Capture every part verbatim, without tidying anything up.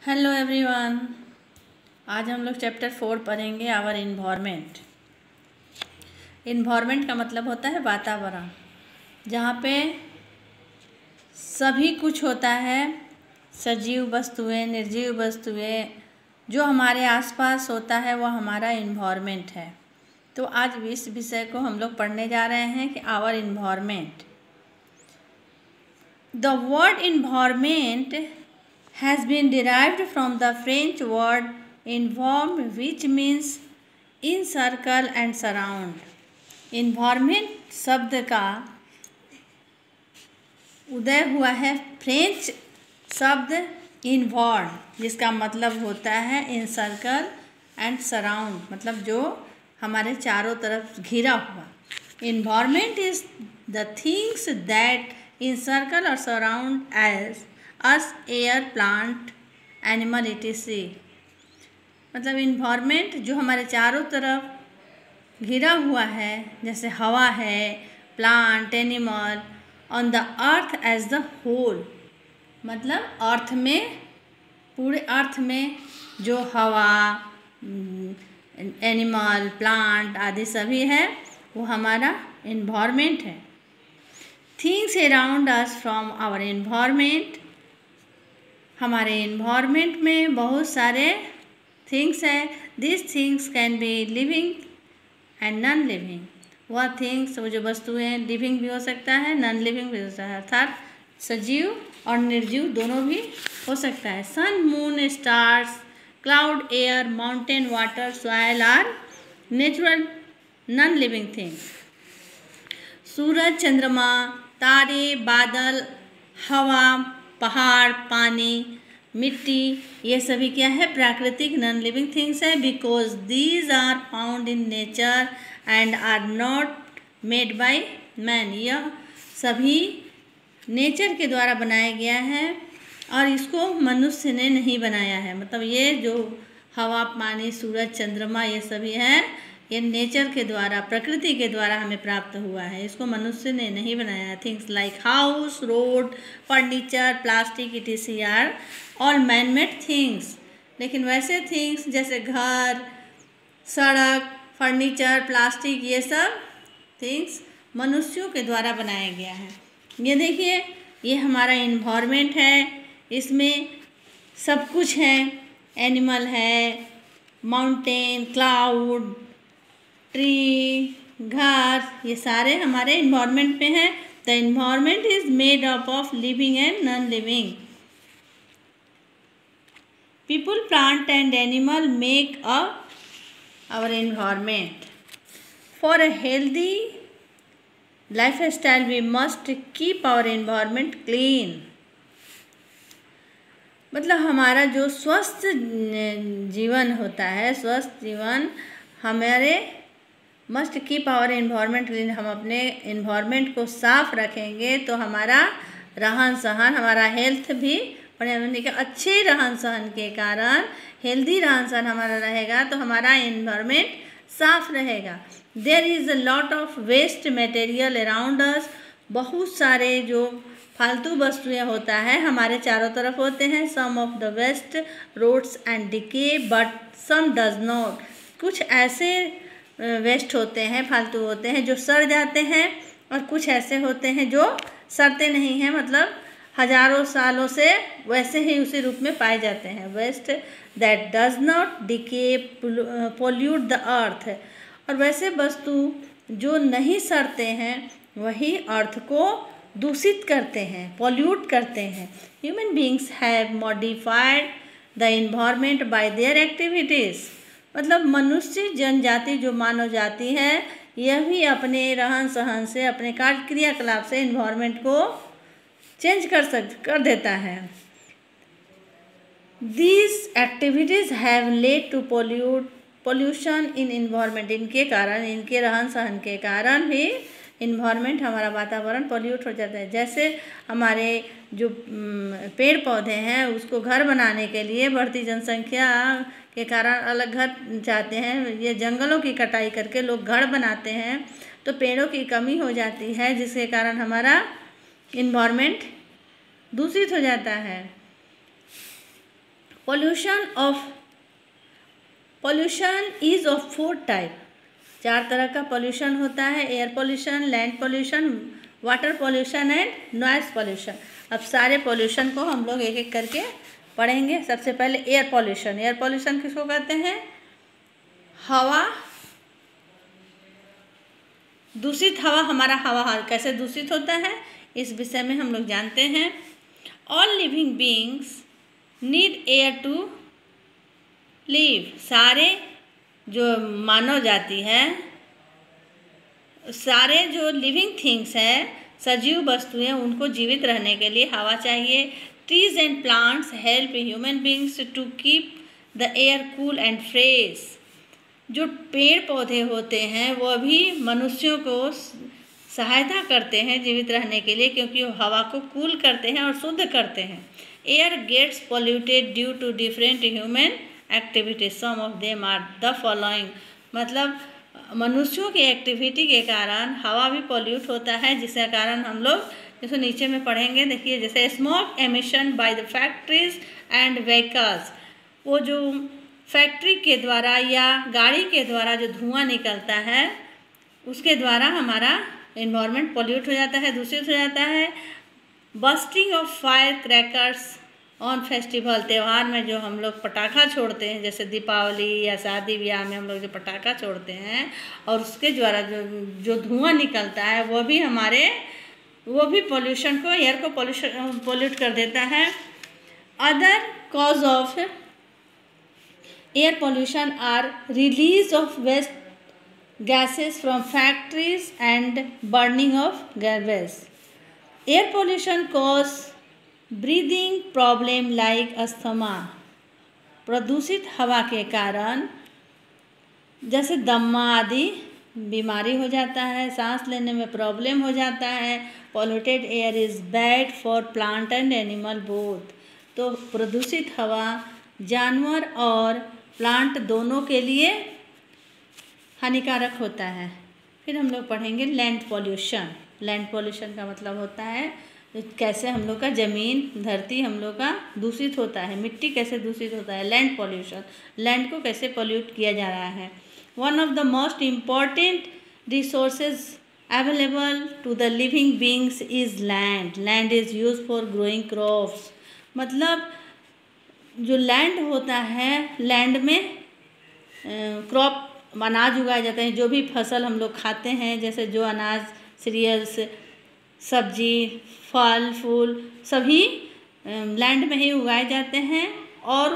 Hello everyone. आज हम लोग चैप्टर फोर पढ़ेंगे आवर इन्वायरमेंट। इन्वायरमेंट का मतलब होता है वातावरण, जहाँ पे सभी कुछ होता है, सजीव वस्तुएं, निर्जीव वस्तुएं, जो हमारे आसपास होता है वह हमारा इन्वायरमेंट है। तो आज इस विषय को हम लोग पढ़ने जा रहे हैं कि our environment. The word environment has been derived from the French word environ, which means encircle and surround. Environment शब्द का उदय हुआ है फ्रेंच शब्द environ, जिसका मतलब होता है encircle and surround, मतलब जो हमारे चारों तरफ घिरा हुआ। Environment is the things that encircle or surround as us, air, plant, animal, etc. मतलब इन्वायरमेंट जो हमारे चारों तरफ घिरा हुआ है, जैसे हवा है, plant, animal, on the earth as the whole. मतलब अर्थ में, पूरे अर्थ में जो हवा, एनिमल, प्लांट आदि सभी है, वो हमारा इन्वायरमेंट है। Things around us from our environment. हमारे इन्वायरमेंट में बहुत सारे थिंग्स हैं। This things can be living and non living. वह थिंग्स, वो जो वस्तुएं, लिविंग भी हो सकता है, नॉन लिविंग भी हो सकता है, अर्थात सजीव और निर्जीव दोनों भी हो सकता है। Sun, moon, stars, cloud, air, mountain, water, soil are natural non living things. सूरज, चंद्रमा, तारे, बादल, हवा, पहाड़, पानी, मिट्टी, ये सभी क्या है? प्राकृतिक नॉन लिविंग थिंग्स है। Because these are found in nature and are not made by man. यह सभी नेचर के द्वारा बनाया गया है और इसको मनुष्य ने नहीं बनाया है। मतलब ये जो हवा, पानी, सूरज, चंद्रमा, ये सभी है, ये नेचर के द्वारा, प्रकृति के द्वारा हमें प्राप्त हुआ है, इसको मनुष्य ने नहीं बनाया है। Things like house, road, furniture, plastic, etc are all man made things. लेकिन वैसे थिंग्स जैसे घर, सड़क, फर्नीचर, प्लास्टिक, ये सब थिंग्स मनुष्यों के द्वारा बनाया गया है। ये देखिए, ये हमारा इन्वायरमेंट है, इसमें सब कुछ है। एनिमल है, माउंटेन, क्लाउड, ट्री, घास, ये सारे हमारे इन्वायरमेंट में हैं। The environment is made up of living and non living. People, plant and animal make up our environment. For a healthy life style we must keep our environment clean. मतलब हमारा जो स्वस्थ जीवन होता है, स्वस्थ जीवन हमारे must keep our environment clean. हम अपने इन्वायरमेंट को साफ रखेंगे तो हमारा रहन सहन, हमारा हेल्थ भी बढ़िया के अच्छे रहन सहन के कारण, हेल्दी रहन सहन हमारा रहेगा तो हमारा इन्वायरमेंट साफ रहेगा। There is a lot of waste material around us. बहुत सारे जो फालतू वस्तुएं होता है हमारे चारों तरफ होते हैं। Some of the waste rots and decay but some does not. कुछ ऐसे वेस्ट होते हैं, फालतू होते हैं जो सड़ जाते हैं, और कुछ ऐसे होते हैं जो सड़ते नहीं हैं, मतलब हजारों सालों से वैसे ही उसी रूप में पाए जाते हैं। Waste that does not decay pollute the earth. और वैसे वस्तु जो नहीं सड़ते हैं वही अर्थ को दूषित करते हैं, पॉल्यूट करते हैं। Human beings have modified the environment by their activities. मतलब मनुष्य जनजाति, जो मानव जाति है, यह भी अपने रहन सहन से, अपने कार्य क्रियाकलाप से इन्वायरमेंट को चेंज कर सक कर देता है। These activities have led to pollute pollution in environment. इनके कारण, इनके रहन सहन के कारण भी इन्वायरमेंट, हमारा वातावरण पॉल्यूट हो जाता है। जैसे हमारे जो पेड़ पौधे हैं, उसको घर बनाने के लिए बढ़ती जनसंख्या के कारण अलग घर चाहते हैं, ये जंगलों की कटाई करके लोग घर बनाते हैं, तो पेड़ों की कमी हो जाती है, जिसके कारण हमारा इन्वायरमेंट दूषित हो जाता है। Pollution of pollution is of four type, चार तरह का पोल्यूशन होता है, air pollution, land pollution, water pollution and noise pollution. अब सारे पोल्यूशन को हम लोग एक एक करके पढ़ेंगे। सबसे पहले एयर पोल्यूशन। एयर पोल्यूशन किसको कहते हैं? हवा, दूषित हवा। हमारा हवा कैसे दूषित होता है इस विषय में हम लोग जानते हैं। All living beings need air to live. सारे जो मानव जाति है, सारे जो लिविंग थिंग्स हैं, सजीव वस्तुएं, उनको जीवित रहने के लिए हवा चाहिए। Trees and plants help human beings to keep the air cool and fresh. जो पेड़ पौधे होते हैं वो भी मनुष्यों को सहायता करते हैं जीवित रहने के लिए, क्योंकि वो हवा को कूल करते हैं और शुद्ध करते हैं। Air gets polluted due to different human activities, some of them are the following. मतलब मनुष्यों की एक्टिविटी के कारण हवा भी पोल्यूट होता है, जिसके कारण हम लोग जैसे नीचे में पढ़ेंगे, देखिए जैसे smoke emission by the factories and vehicles. वो जो फैक्ट्री के द्वारा या गाड़ी के द्वारा जो धुआं निकलता है उसके द्वारा हमारा इन्वायरमेंट पोल्यूट हो जाता है, दूषित हो जाता है। Bursting of fire crackers on festival, त्यौहार में जो हम लोग पटाखा छोड़ते हैं, जैसे दीपावली या शादी ब्याह में हम लोग जो पटाखा छोड़ते हैं और उसके द्वारा जो जो धुआं निकलता है वो भी हमारे वो भी पोल्यूशन को, एयर को पोल्यूशन पोल्यूट कर देता है। Other cause of air pollution are release of waste gases from factories and burning of garbage. Air pollution cause breathing problem like asthma. प्रदूषित हवा के कारण जैसे दम्मा आदि बीमारी हो जाता है, सांस लेने में प्रॉब्लम हो जाता है। Polluted air is bad for plant and animal both. तो प्रदूषित हवा जानवर और प्लांट दोनों के लिए हानिकारक होता है। फिर हम लोग पढ़ेंगे लैंड पॉल्यूशन। लैंड पॉल्यूशन का मतलब होता है कैसे हम लोग का ज़मीन, धरती हम लोग का दूषित होता है, मिट्टी कैसे दूषित होता है। लैंड पॉल्यूशन, लैंड को कैसे पॉल्यूट किया जा रहा है। One of the most important resources available to the living beings is land. Land is use for growing crops. मतलब जो लैंड होता है, लैंड में क्रॉप अनाज उगाए जाते हैं। जो भी फसल हम लोग खाते हैं, जैसे जो अनाज, सीरियल्स, सब्जी, फल फूल सभी लैंड में ही उगाए जाते हैं। और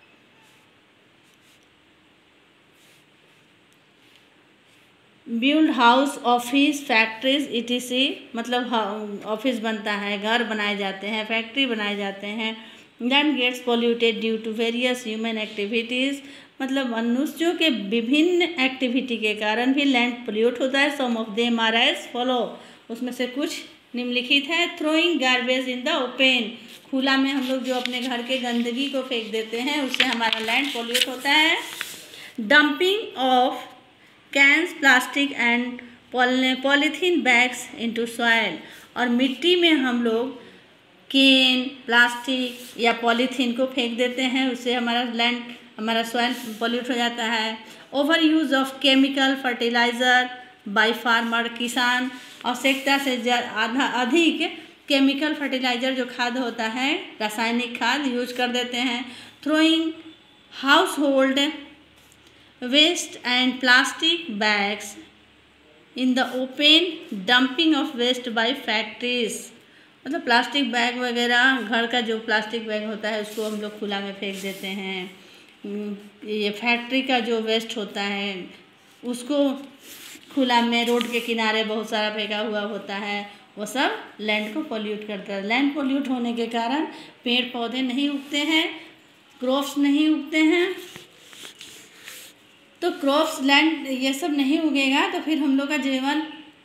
build house, office, factories etc. मतलब ऑफिस बनता है, घर बनाए जाते हैं, फैक्ट्री बनाए जाते हैं। Land gets polluted due to various human activities. मतलब मनुष्यों के विभिन्न एक्टिविटी के कारण भी लैंड पोल्यूट होता है। Some of them are as follow, उसमें से कुछ निम्नलिखित है। Throwing garbage in the open, खुला में हम लोग जो अपने घर के गंदगी को फेंक देते हैं उससे हमारा लैंड पोल्यूट होता है। Dumping of cans, plastic and polythene bags into soil. और मिट्टी में हम लोग कैन, प्लास्टिक या पॉलीथीन को फेंक देते हैं, उससे हमारा लैंड, हमारा सॉइल पोल्यूट हो जाता है। Over use of chemical fertiliser by farmer, किसान आवश्यकता से आधा अधिक केमिकल फर्टिलाइज़र जो खाद होता है, रासायनिक खाद यूज कर देते हैं। Throwing house hold waste and plastic bags in the open, dumping of waste by factories. मतलब प्लास्टिक बैग वगैरह, घर का जो प्लास्टिक बैग होता है उसको हम लोग खुला में फेंक देते हैं। ये फैक्ट्री का जो वेस्ट होता है उसको खुला में, रोड के किनारे बहुत सारा फेंका हुआ होता है, वो सब लैंड को पोल्यूट करता है। लैंड पोल्यूट होने के कारण पेड़ पौधे नहीं उगते हैं, क्रॉप्स नहीं उगते हैं। तो क्रॉप्स, लैंड ये सब नहीं उगेगा तो फिर हम लोग का जीवन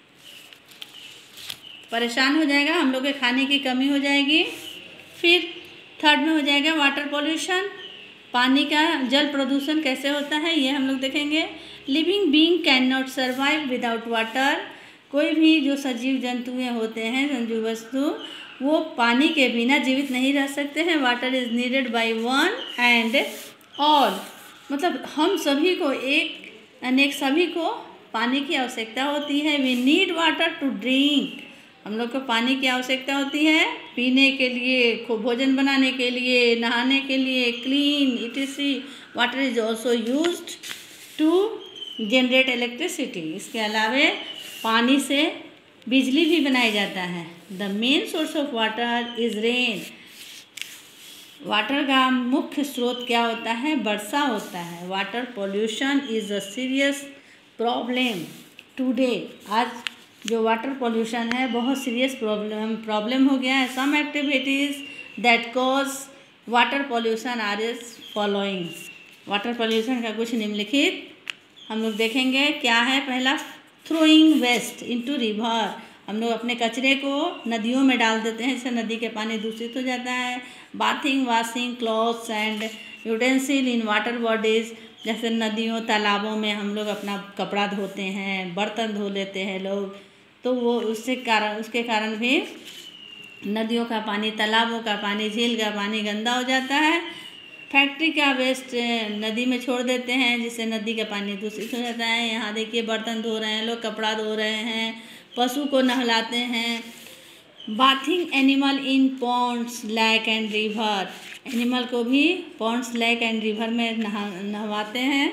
परेशान हो जाएगा, हम लोग के खाने की कमी हो जाएगी। फिर थर्ड में हो जाएगा वाटर पॉल्यूशन। पानी का, जल प्रदूषण कैसे होता है ये हम लोग देखेंगे। Living being can not survive without water. कोई भी जो सजीव जंतुएं होते हैं, सजीव वस्तु, वो पानी के बिना जीवित नहीं रह सकते हैं। Water is needed by one and all, मतलब हम सभी को, एक अनेक सभी को पानी की आवश्यकता होती है। We need water to drink, हम लोग को पानी की आवश्यकता होती है पीने के लिए, भोजन बनाने के लिए, नहाने के लिए, clean etc. Water is also used to generate electricity, इसके अलावे पानी से बिजली भी बनाया जाता है। The main source of water is rain, water का मुख्य स्रोत क्या होता है? वर्षा होता है। Water pollution is a serious problem today, आज जो वाटर पॉल्यूशन है बहुत सीरियस प्रॉब्लम प्रॉब्लम हो गया है। Some activities that cause water pollution are is following, water pollution का कुछ निम्नलिखित हम लोग देखेंगे। क्या है? पहला, थ्रोइंग वेस्ट इनटू रिवर, हम लोग अपने कचरे को नदियों में डाल देते हैं, इससे नदी के पानी दूषित हो जाता है। Bathing, washing clothes and utensil in water bodies, जैसे नदियों तालाबों में हम लोग अपना कपड़ा धोते हैं, बर्तन धो लेते हैं लोग, तो वो उससे कारण उसके कारण भी नदियों का पानी, तालाबों का पानी, झील का पानी गंदा हो जाता है। फैक्ट्री का वेस्ट नदी में छोड़ देते हैं, जिससे नदी का पानी दूषित हो जाता है। यहाँ देखिए बर्तन धो रहे हैं लोग, कपड़ा धो रहे हैं, पशु को नहलाते हैं। Bathing animal in ponds, lake and river, animal को भी पॉन्ड्स, लेक एंड रिवर में नहा नहवाते हैं।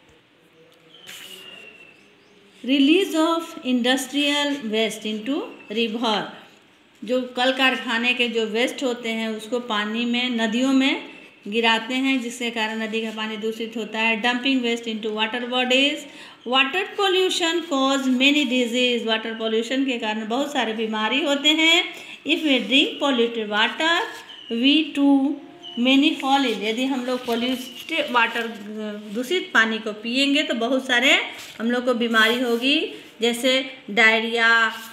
Release of industrial waste into river, जो कल कारखाने के जो वेस्ट होते हैं उसको पानी में, नदियों में गिराते हैं, जिसके कारण नदी का पानी दूषित होता है। Dumping waste into water bodies, water pollution cause many disease, water pollution के कारण बहुत सारे बीमारी होते हैं। If we drink polluted water we too many fall ill, यदि हम लोग पॉल्यूटेड वाटर, दूषित पानी को पिएंगे तो बहुत सारे हम लोग को बीमारी होगी, जैसे डायरिया,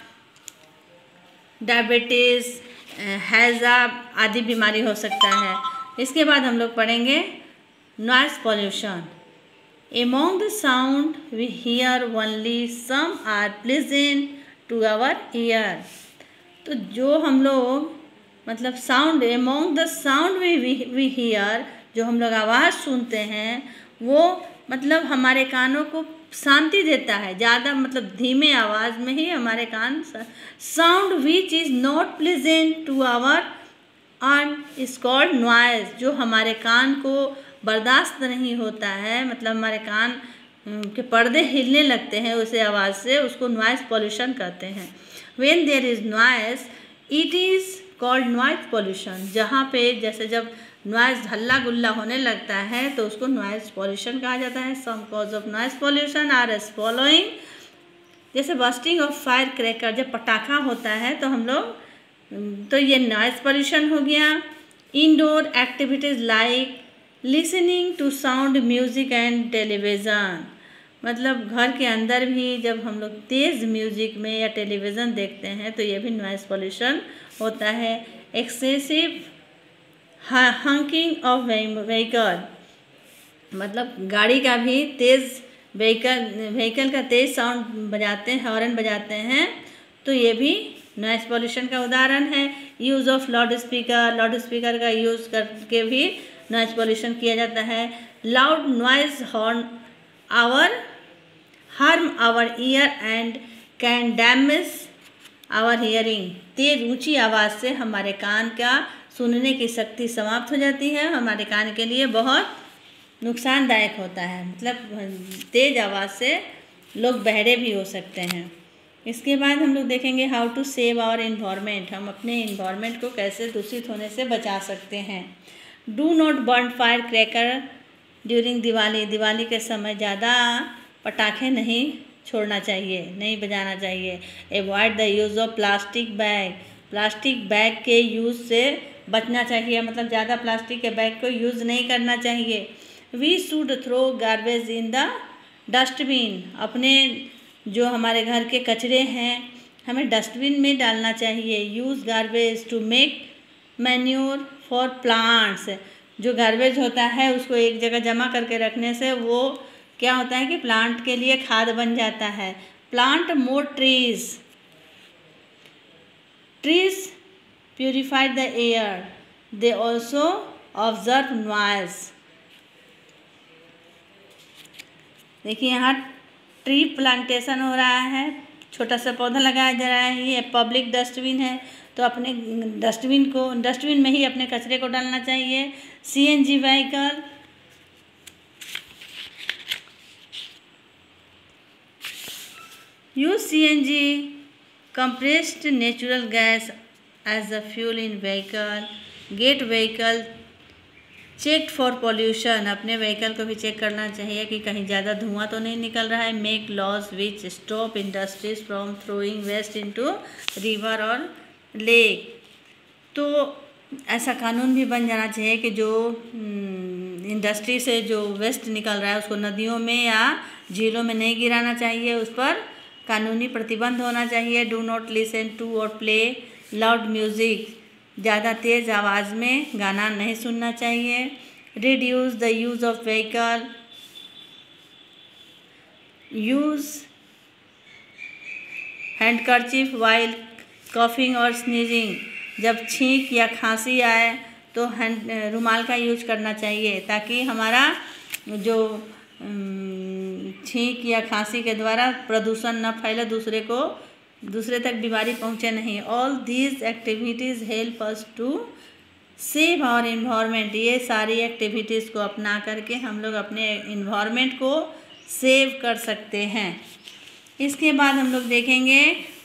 डायबिटीज़, हैज़ा आदि बीमारी हो सकता है। इसके बाद हम लोग पढ़ेंगे noise pollution. Among the sound we hear only some are pleasant to our ear, तो जो हम लोग मतलब sound, among the sound we we hear, जो हम लोग आवाज़ सुनते हैं वो मतलब हमारे कानों को शांति देता है, ज़्यादा मतलब धीमे आवाज़ में ही हमारे कान। Sound which is not pleasant to our on is called noise, जो हमारे कान को बर्दाश्त नहीं होता है, मतलब हमारे कान के पर्दे हिलने लगते हैं उसे आवाज़ से, उसको नॉइज़ पॉल्यूशन कहते हैं। When there is noise it is called noise pollution, जहाँ पे जैसे जब नॉइज़ हल्ला गुल्ला होने लगता है तो उसको नॉइज़ पॉल्यूशन कहा जाता है। Some cause of noise pollution are as following, जैसे बस्टिंग ऑफ फायर क्रैकर, जब पटाखा होता है तो हम लोग, तो ये नॉइज़ पॉल्यूशन हो गया। Indoor activities like listening to sound music and television, मतलब घर के अंदर भी जब हम लोग तेज़ म्यूज़िक में या टेलीविज़न देखते हैं तो ये भी नॉइज़ पॉल्यूशन होता है। एक्सेसिव हंकिंग ऑफ व्हीकल, मतलब गाड़ी का भी तेज़ व्हीकल व्हीकल का तेज़ साउंड बजाते हैं, हॉर्न बजाते हैं, तो ये भी नॉइज़ पॉल्यूशन का उदाहरण है। Use of loud speaker, loud speaker का यूज़ करके भी नॉइज़ पॉल्यूशन किया जाता है। Loud noise horn our harm our ear and can damage our hearing, तेज़ ऊंची आवाज़ से हमारे कान का सुनने की शक्ति समाप्त हो जाती है, हमारे कान के लिए बहुत नुकसानदायक होता है, मतलब तेज़ आवाज़ से लोग बहरे भी हो सकते हैं। इसके बाद हम लोग देखेंगे how to save our environment, हम अपने इन्वायरमेंट को कैसे दूषित होने से बचा सकते हैं। Do not burn fire cracker during Diwali, Diwali के समय ज़्यादा पटाखे नहीं छोड़ना चाहिए, नहीं बजाना चाहिए। Avoid the use of plastic bag, plastic bag के यूज़ से बचना चाहिए, मतलब ज़्यादा प्लास्टिक के बैग को यूज़ नहीं करना चाहिए। We should throw garbage in the dustbin, अपने जो हमारे घर के कचरे हैं हमें डस्टबिन में डालना चाहिए। Use garbage to make manure for plants, जो गार्बेज होता है उसको एक जगह जमा करके रखने से वो क्या होता है कि प्लांट के लिए खाद बन जाता है। Plant more trees, trees purified the air. They also observe noise. देखिए यहाँ ट्री प्लांटेशन हो रहा है, छोटा सा पौधा लगाया जा रहा है। ये पब्लिक डस्टबिन है, तो अपने डस्टबिन को डस्टबिन में ही अपने कचरे को डालना चाहिए। CNG vehicle, use CNG compressed natural gas as a fuel in vehicle. Get vehicle checked for pollution. अपने व्हीकल को भी चेक करना चाहिए कि कहीं ज़्यादा धुआं तो नहीं निकल रहा है। Make laws which stop industries from throwing waste into river or lake. तो ऐसा कानून भी बन जाना चाहिए कि जो इंडस्ट्री से जो वेस्ट निकल रहा है उसको नदियों में या झीलों में नहीं गिराना चाहिए, उस पर कानूनी प्रतिबंध होना चाहिए। डू नॉट लिसन टू और प्ले लाउड म्यूज़िक, ज़्यादा तेज़ आवाज़ में गाना नहीं सुनना चाहिए। Reduce the use of vehicle, use handkerchief while coughing और स्नीजिंग, जब छींक या खांसी आए तो हैंड रुमाल का यूज करना चाहिए ताकि हमारा जो छींक या खांसी के द्वारा प्रदूषण न फैले, दूसरे को दूसरे तक बीमारी पहुंचे नहीं। All these activities help us to save our environment. ये सारी एक्टिविटीज़ को अपना करके हम लोग अपने इन्वायरमेंट को सेव कर सकते हैं। इसके बाद हम लोग देखेंगे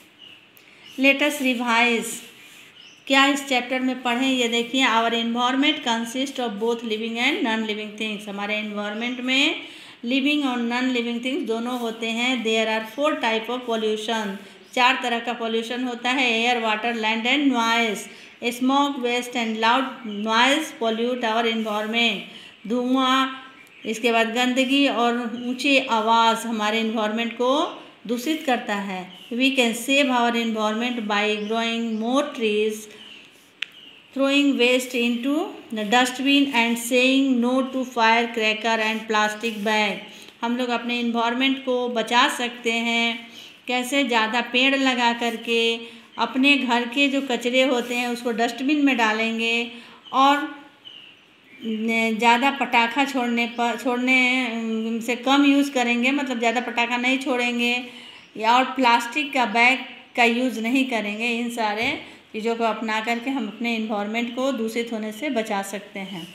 लेट अस रिवाइज, क्या इस चैप्टर में पढ़ें। ये देखिए, our environment consist of both living and non living things. हमारे इन्वायरमेंट में लिविंग और नॉन लिविंग थिंग्स दोनों होते हैं। There are four type of pollution, चार तरह का पॉल्यूशन होता है। Air, water, land and noise. Smoke, waste and loud noise pollute our environment. धुआं, इसके बाद गंदगी और ऊंची आवाज़ हमारे इन्वायरमेंट को दूषित करता है। We can save our environment by growing more trees, throwing waste into the dustbin and saying no to firecracker and plastic bag. हम लोग अपने इन्वायरमेंट को बचा सकते हैं। कैसे? ज़्यादा पेड़ लगा करके, अपने घर के जो कचरे होते हैं उसको डस्टबिन में डालेंगे और ज़्यादा पटाखा छोड़ने पर छोड़ने से कम यूज़ करेंगे, मतलब ज़्यादा पटाखा नहीं छोड़ेंगे, या और प्लास्टिक का बैग का यूज़ नहीं करेंगे। इन सारे चीज़ों को अपना करके हम अपने इन्वायरमेंट को दूषित होने से बचा सकते हैं।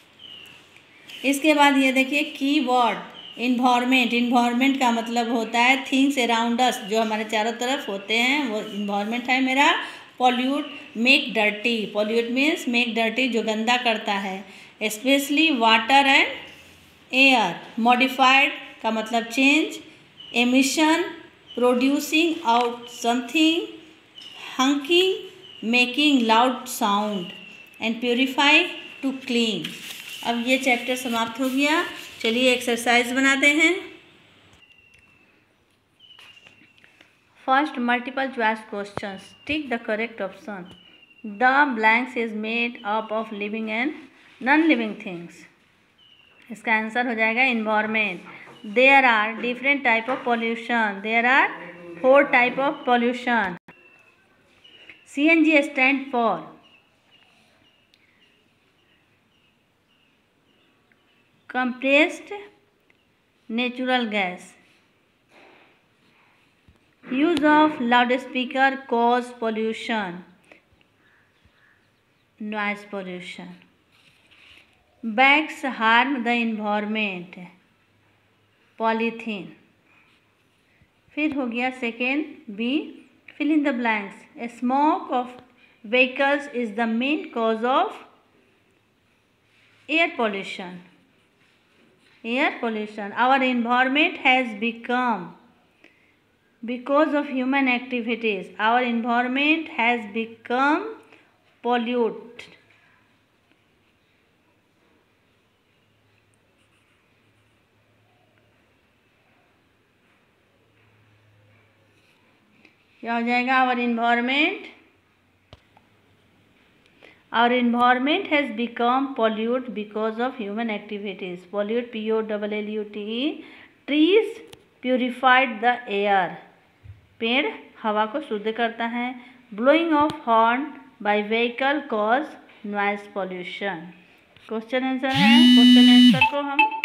इसके बाद ये देखिए की वर्ड इन्वायरमेंट। इन्वायरमेंट का मतलब होता है थिंग्स अराउंड अस, जो हमारे चारों तरफ होते हैं वो इन्वायरमेंट है मेरा। Pollute, make dirty. Pollute means make dirty, जो गंदा करता है, specially water and air. Modified का मतलब change. Emission, producing out something, honking, making loud sound, and purify, to clean. अब ये चैप्टर समाप्त हो गया। चलिए एक्सरसाइज बनाते हैं। First, multiple choice questions. Tick the correct option. The blanks is made up of living and non living things. इसका answer हो जाएगा environment. There are different type of pollution. There are four type of pollution. C N G stand for compressed natural gas. Use of loudspeaker cause pollution, noise pollution. Bags harm the environment, polythene. फिर हो गया second B, fill in the blanks. A smoke of vehicles is the main cause of air pollution. Air pollution. Our environment has become, because of human activities, our environment has become polluted. क्या हो जाएगा? Our environment our environment has become pollute because of human activities. Pollute, P O double L U T E. Trees purified the air, पेड़ हवा को शुद्ध करता है। Blowing of horn by vehicle cause noise pollution. Question answer है, question answer को हम